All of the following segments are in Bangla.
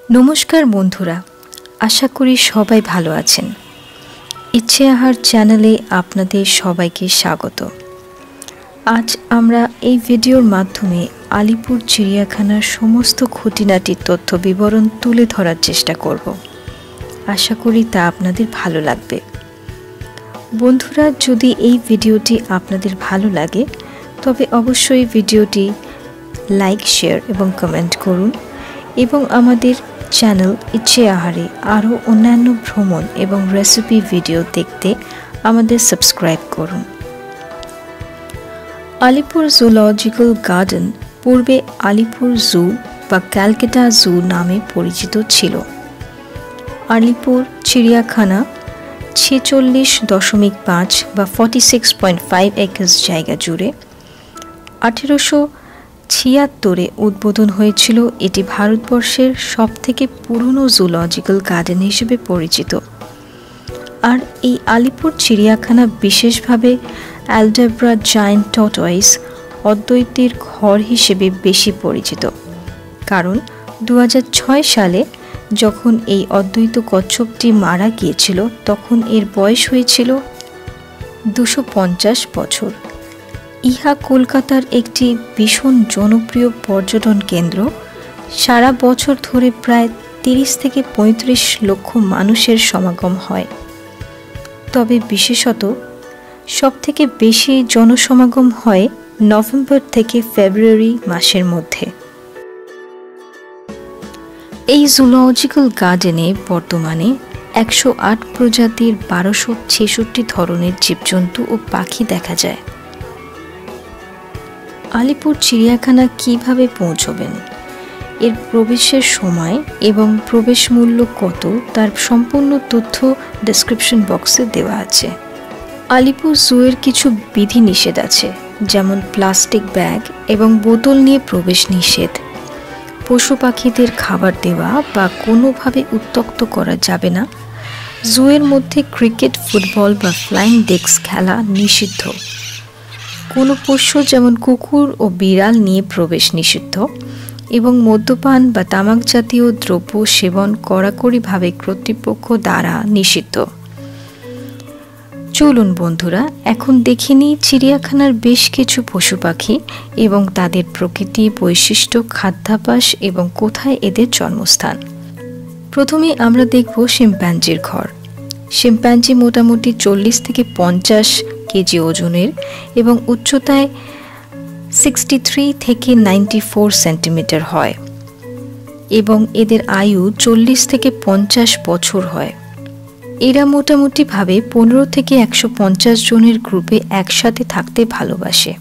নমস্কার বন্ধুরা, আশা করি সবাই ভালো আছেন। ইচ্ছে আহার চ্যানেলে আপনাদের সবাইকে স্বাগত। আজ আমরা এই ভিডিওর মাধ্যমে আলিপুর চিড়িয়াখানার সমস্ত খুঁটিনাটির তথ্য বিবরণ তুলে ধরার চেষ্টা করব। আশা করি তা আপনাদের ভালো লাগবে। বন্ধুরা, যদি এই ভিডিওটি আপনাদের ভালো লাগে তবে অবশ্যই ভিডিওটি লাইক, শেয়ার এবং কমেন্ট করুন এবং আমাদের চ্যানেল ইচ্ছে আহারে আরও অন্যান্য ভ্রমণ এবং রেসিপি ভিডিও দেখতে আমাদের সাবস্ক্রাইব করুন। আলিপুর জুলজিক্যাল গার্ডেন পূর্বে আলিপুর জু বা ক্যালকাটা জু নামে পরিচিত ছিল। আলিপুর চিড়িয়াখানা 46.5 বা 46.5 একর্স জায়গা জুড়ে 1876 উদ্বোধন হয়েছিল। এটি ভারতবর্ষের সবথেকে পুরনো জুলজিক্যাল গার্ডেন হিসেবে পরিচিত। আর এই আলিপুর চিড়িয়াখানা বিশেষভাবে অ্যালডেব্রা জায়ান্ট টর্টয়েস অদ্বৈতের ঘর হিসেবে বেশি পরিচিত, কারণ 2006 সালে যখন এই অদ্বৈত কচ্ছপটি মারা গিয়েছিল তখন এর বয়স হয়েছিল 250 বছর। ইহা কলকাতার একটি ভীষণ জনপ্রিয় পর্যটন কেন্দ্র। সারা বছর ধরে প্রায় 30 থেকে 35 লক্ষ মানুষের সমাগম হয়। তবে বিশেষত সবথেকে বেশি জনসমাগম হয় নভেম্বর থেকে ফেব্রুয়ারি মাসের মধ্যে। এই জুলজিক্যাল গার্ডেনে বর্তমানে 108 প্রজাতির 1266 ধরনের জীবজন্তু ও পাখি দেখা যায়। আলিপুর চিড়িয়াখানা কিভাবে পৌঁছবেন, এর প্রবেশের সময় এবং প্রবেশ মূল্য কত তার সম্পূর্ণ তথ্য ডেসক্রিপশন বক্সে দেওয়া আছে। আলিপুর জুয়ের কিছু বিধি নিষেধ আছে, যেমন প্লাস্টিক ব্যাগ এবং বোতল নিয়ে প্রবেশ নিষেধ। পশু পাখিদের খাবার দেওয়া বা কোনোভাবে উত্ত্যক্ত করা যাবে না। জুয়ের মধ্যে ক্রিকেট, ফুটবল বা ফ্লাইং ডেস্ক খেলা নিষিদ্ধ। কোনো পোষ্য যেমন কুকুর ও বিড়াল নিয়ে প্রবেশ নিষিদ্ধ এবং মদ্যপান বা তামাক জাতীয় দ্রব্য সেবন কড়াকড়িভাবে কর্তৃপক্ষ দ্বারা নিষিদ্ধ। চলুন বন্ধুরা, এখন দেখে নিই চিড়িয়াখানার বেশ কিছু পশু পাখি এবং তাদের প্রকৃতি, বৈশিষ্ট্য, খাদ্যাভ্যাস এবং কোথায় এদের জন্মস্থান। প্রথমে আমরা দেখব শিম্প্যাঞ্জির ঘর। শিম্প্যাঞ্জি মোটামুটি 40 থেকে 50 কেজি ওজনের এবং উচ্চতায় 63 থেকে 94 সেন্টিমিটার হয় এবং এদের আয়ু 40 থেকে 50 বছর হয়। এরা মোটামুটিভাবে 15 থেকে 150 জনের গ্রুপে একসাথে থাকতে ভালোবাসে।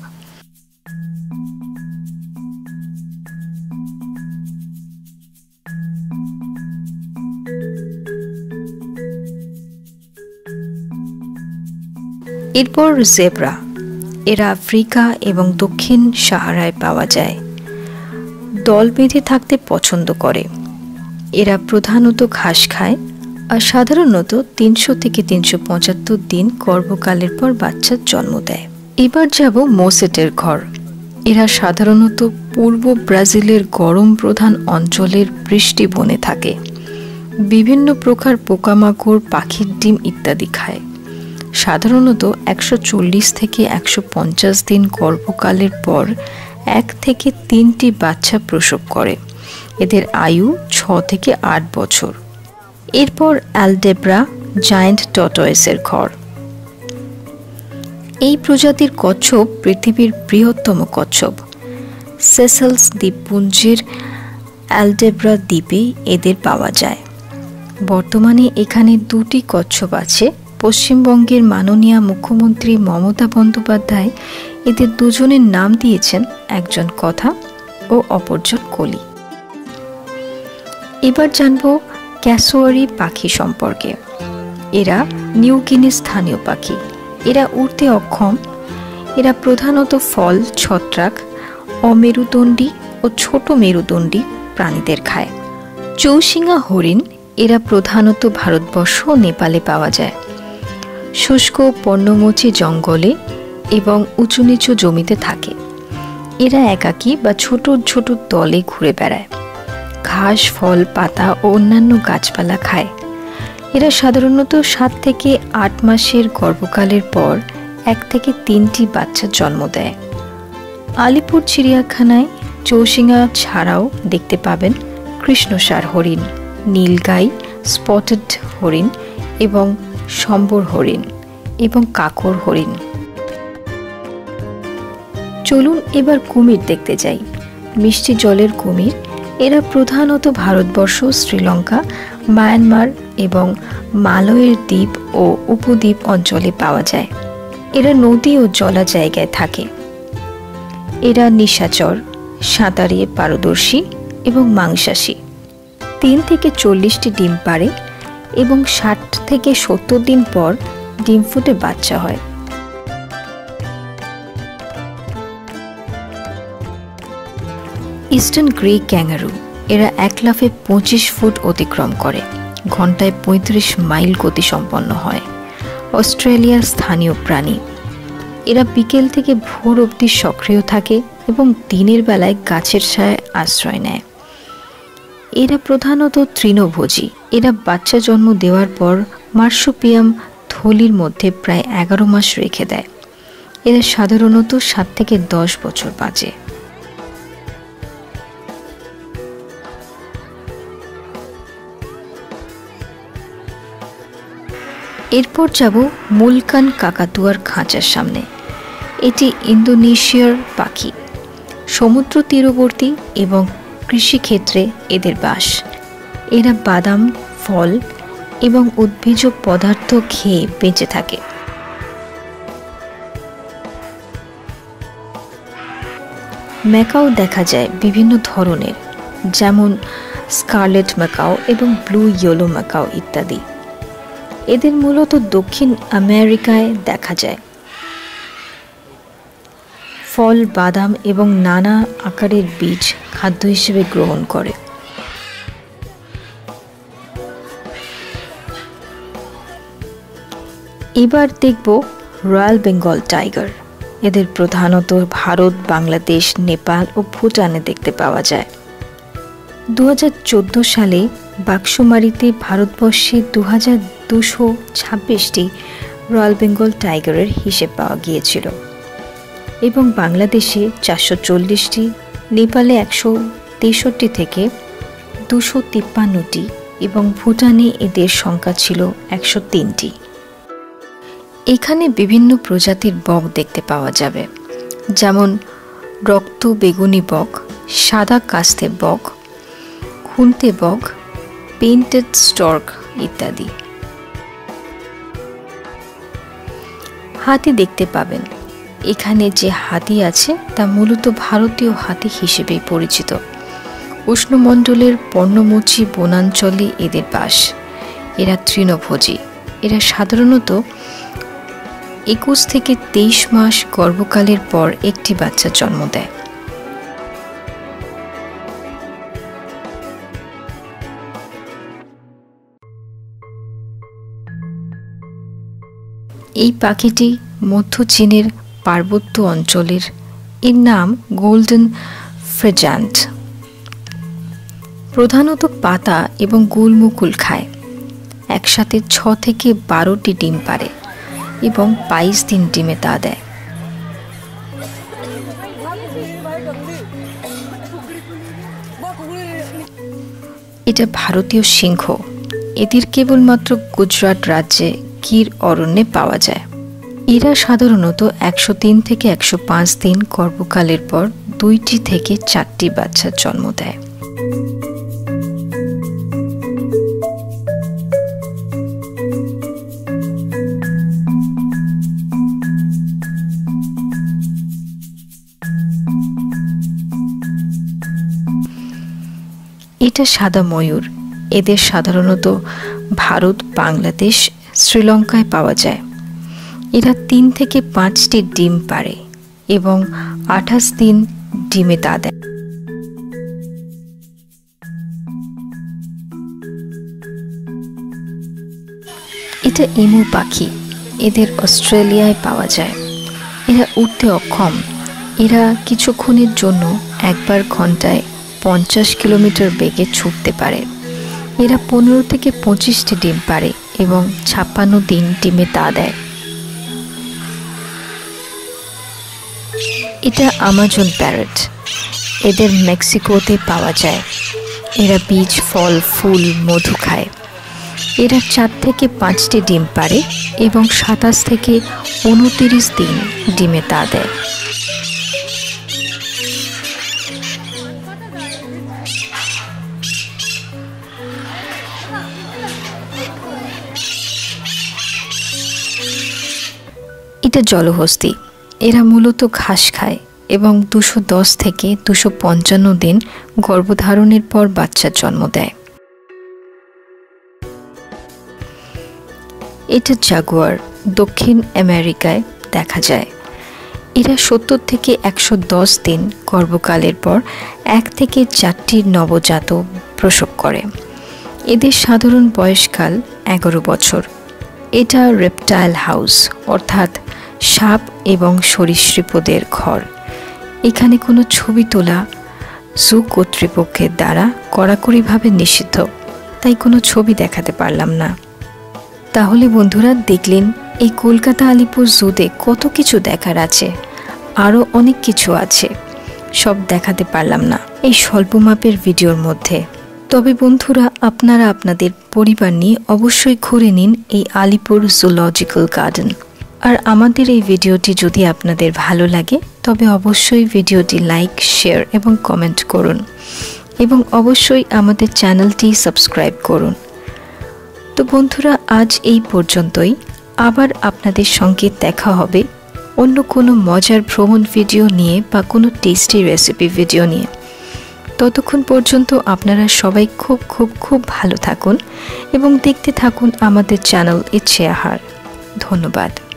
এরপর জেব্রা। এরা আফ্রিকা এবং দক্ষিণ সাহারায় পাওয়া যায়। দল বেঁধে থাকতে পছন্দ করে। এরা প্রধানত ঘাস খায় আর সাধারণত 300 থেকে 375 দিন গর্ভকালের পর বাচ্চার জন্ম দেয়। এবার যাব মোসেটের ঘর। এরা সাধারণত পূর্ব ব্রাজিলের গরম প্রধান অঞ্চলের বৃষ্টি বনে থাকে। বিভিন্ন প্রকার পোকামাকড়, পাখির ডিম ইত্যাদি খায়। সাধারণত 140 থেকে 150 দিন গর্ভকালের পর 1 থেকে 3টি বাচ্চা প্রসব করে। এদের আয়ু 6 থেকে 8 বছর। এরপর অ্যালডেব্রা জায়ান্ট টর্টয়েসের ঘর। এই প্রজাতির কচ্ছপ পৃথিবীর বৃহত্তম কচ্ছপ। সেসেলস দ্বীপপুঞ্জের অ্যালডেব্রা দ্বীপে এদের পাওয়া যায়। বর্তমানে এখানে 2টি কচ্ছপ আছে। পশ্চিমবঙ্গের মাননীয় মুখ্যমন্ত্রী মমতা বন্দ্যোপাধ্যায় এদের দুজনের নাম দিয়েছেন, একজন কথা ও অপরজন কলি। এবার জানব ক্যাসোয়ারি পাখি সম্পর্কে। এরা নিউ গিনির স্থানীয় পাখি। এরা উড়তে অক্ষম। এরা প্রধানত ফল, ছত্রাক, অমেরুদণ্ডী ও ছোট মেরুদণ্ডী প্রাণীদের খায়। চৌশিঙা হরিণ। এরা প্রধানত ভারতবর্ষ ও নেপালে পাওয়া যায়। শুষ্ক পর্ণমোচী জঙ্গলে এবং উঁচু নিচু জমিতে থাকে। এরা একাকী বা ছোট ছোট দলে ঘুরে বেড়ায়। ঘাস, ফল, পাতা ও অন্যান্য গাছপালা খায়। এরা সাধারণত 7 থেকে 8 মাসের গর্ভকালের পর 1 থেকে 3টি বাচ্চা জন্ম দেয়। আলিপুর চিড়িয়াখানায় চৌশিঙা ছাড়াও দেখতে পাবেন কৃষ্ণসার হরিণ, নীলগাই, স্পটেড হরিণ এবং সম্বর হরিণ এবং কাকর হরিণ। চলুন এবার কুমির দেখতে যাই। মিষ্টি জলের কুমির, এরা প্রধানত ভারতবর্ষ, শ্রীলঙ্কা, মায়ানমার এবং মালয়ের দ্বীপ ও উপদ্বীপ অঞ্চলে পাওয়া যায়। এরা নদী ও জলা জায়গায় থাকে। এরা নিশাচর, সাঁতারে পারদর্শী এবং মাংসাশী। 3 থেকে 40টি ডিম পাড়ে এবং 60 থেকে 70 দিন পর ডিম ফুটে বাচ্চা হয়। ইস্টার্ন গ্রে ক্যাঙ্গারু, এরা 1 লাফে 25 ফুট অতিক্রম করে, ঘন্টায় 35 মাইল গতিসম্পন্ন হয়। অস্ট্রেলিয়ার স্থানীয় প্রাণী। এরা বিকেল থেকে ভোর অবধি সক্রিয় থাকে এবং দিনের বেলায় গাছের ছায়ায় আশ্রয় নেয়। এরা প্রধানত তৃণভোজী। এরা বাচ্চা জন্ম দেওয়ার পর মার্সুপিয়াম থলির মধ্যে প্রায় 11 মাস রেখে দেয়। এরা সাধারণত 7 থেকে 10 বছর বাঁচে। এরপর যাব মুলকান কাকাতুয়ার খাঁচার সামনে। এটি ইন্দোনেশিয়ার পাখি। সমুদ্র তীরবর্তী এবং কৃষিক্ষেত্রে এদের বাস। এরা বাদাম, ফল এবং উদ্ভিজ পদার্থ খেয়ে বেঁচে থাকে। ম্যাকাও দেখা যায় বিভিন্ন ধরনের, যেমন স্কারলেট ম্যাকাও এবং ব্লু ইয়েলো ম্যাকাও ইত্যাদি। এদের মূলত দক্ষিণ আমেরিকায় দেখা যায়। ফল, বাদাম এবং নানা আকারের বীজ খাদ্য হিসেবে গ্রহণ করে। এবার দেখব রয়্যাল বেঙ্গল টাইগার। এদের প্রধানত ভারত, বাংলাদেশ, নেপাল ও ভুটানে দেখতে পাওয়া যায়। 2014 সালে বাক্সমারিতে ভারতবর্ষে 2226টি রয়্যাল বেঙ্গল টাইগারের হিসেব পাওয়া গিয়েছিল এবং বাংলাদেশে 440টি, নেপালে 163 থেকে 253টি এবং ভুটানে এদের সংখ্যা ছিল 103টি। এখানে বিভিন্ন প্রজাতির বক দেখতে পাওয়া যাবে, যেমন রক্ত বেগুনি বক, সাদা কাস্তে বক, খুন্তে বক, পেইন্টেড স্টর্ক ইত্যাদি। হাতি দেখতে পাবেন। এখানে যে হাতি আছে তা মূলত ভারতীয় হাতি হিসেবে পরিচিত। উষ্ণমণ্ডলের পর্ণমোচী বনাঞ্চলে এদের বাস। এরা তৃণভোজী। এরা সাধারণত 21 থেকে 23 মাস গর্ভকালের পর একটি বাচ্চা জন্ম দেয়। এই পাখিটি মধ্য চীনের পার্বত্য অঞ্চলের। এর নাম গোল্ডেন ফ্রেজান্ট। প্রধানত পাতা এবং গুলমুকুল খায়। একসাথে 6 থেকে 12টি ডিম পাড়ে এবং 22 দিন ডিমে তা দেয়। এটা ভারতীয় সিংহ। এদের কেবলমাত্র গুজরাট রাজ্যে গির অরণ্যে পাওয়া যায়। এরা সাধারণত 103 থেকে 105 দিন গর্ভকালের পর 2টি থেকে 4টি বাচ্চার জন্ম দেয়। এটা সাদা ময়ূর। এদের সাধারণত ভারত, বাংলাদেশ, শ্রীলঙ্কায় পাওয়া যায়। এরা 3 থেকে 5টি ডিম পাড়ে এবং 28 দিন ডিমে তা দেয়। এটা এমু পাখি। এদের অস্ট্রেলিয়ায় পাওয়া যায়। এরা উড়তে অক্ষম। এরা কিছুক্ষণের জন্য একবার ঘন্টায় 50 কিলোমিটার বেগে ছুটতে পারে। এরা 15 থেকে 25টি ডিম পাড়ে এবং 56 দিন ডিমে তা দেয়। এটা আমাজন প্যারট। এদের মেক্সিকোতে পাওয়া যায়। এরা বীজ, ফল, ফুল, মধু খায়। এরা 4 থেকে 5টি ডিম পাড়ে এবং 27 থেকে 29 দিন ডিমে তা দেয়। এটা জলহস্তি। এরা মূলত ঘাস খায় এবং 210 থেকে 255 দিন গর্ভধারণের পর বাচ্চার জন্ম দেয়। এটা জাগুয়ার। দক্ষিণ আমেরিকায় দেখা যায়। এরা 70 থেকে 110 দিন গর্ভকালের পর 1 থেকে 4টি নবজাতক প্রসব করে। এদের সাধারণ বয়সকাল 11 বছর। এটা রেপটাইল হাউস, অর্থাৎ সাপ এবং সরীসৃপদের ঘর। এখানে কোনো ছবি তোলা জু কর্তৃপক্ষের দ্বারা কড়াকড়িভাবে নিষিদ্ধ, তাই কোনো ছবি দেখাতে পারলাম না। তাহলে বন্ধুরা, দেখলেন এই কলকাতা আলিপুর জুতে কত কিছু দেখার আছে। আরও অনেক কিছু আছে, সব দেখাতে পারলাম না এই স্বল্প মাপের ভিডিওর মধ্যে। তবে বন্ধুরা, আপনারা আপনাদের পরিবার নিয়ে অবশ্যই ঘুরে নিন এই আলিপুর জুলজিক্যাল গার্ডেন। আর আমাদের এই ভিডিওটি যদি আপনাদের ভালো লাগে তবে অবশ্যই ভিডিওটি লাইক, শেয়ার এবং কমেন্ট করুন এবং অবশ্যই আমাদের চ্যানেলটি সাবস্ক্রাইব করুন। তো বন্ধুরা, আজ এই পর্যন্তই। আবার আপনাদের সঙ্গে দেখা হবে অন্য কোনো মজার ভ্রমণ ভিডিও নিয়ে বা কোনো টেস্টি রেসিপি ভিডিও নিয়ে। ততক্ষণ পর্যন্ত আপনারা সবাই খুব খুব খুব ভালো থাকুন এবং দেখতে থাকুন আমাদের চ্যানেল ইচ্ছে আহার। ধন্যবাদ।